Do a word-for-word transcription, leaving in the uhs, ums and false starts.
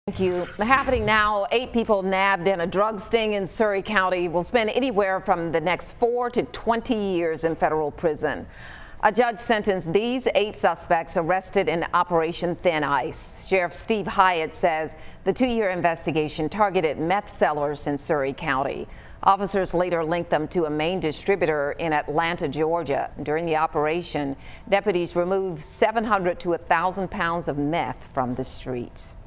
Thank you. Happening now, eight people nabbed in a drug sting in Surry County will spend anywhere from the next four to twenty years in federal prison. A judge sentenced these eight suspects arrested in Operation Thin Ice. Sheriff Steve Hyatt says the two-year investigation targeted meth sellers in Surry County. Officers later linked them to a main distributor in Atlanta, Georgia. During the operation, deputies removed seven hundred to one thousand pounds of meth from the streets.